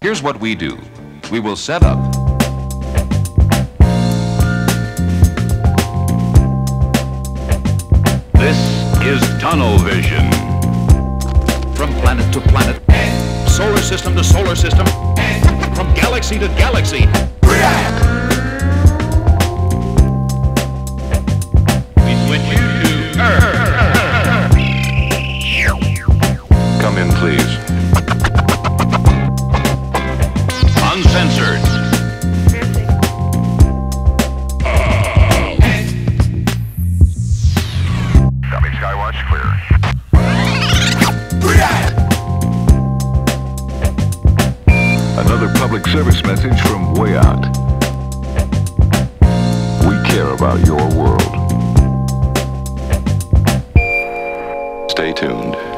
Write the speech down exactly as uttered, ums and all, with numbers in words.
Here's what we do. We will set up. This is tunnel vision. From planet to planet. Solar system to solar system. From galaxy to galaxy. We switch you to Earth. Come in, please. Uncensored. Dummy Skywatch clear. Another public service message from way out. We care about your world. Stay tuned.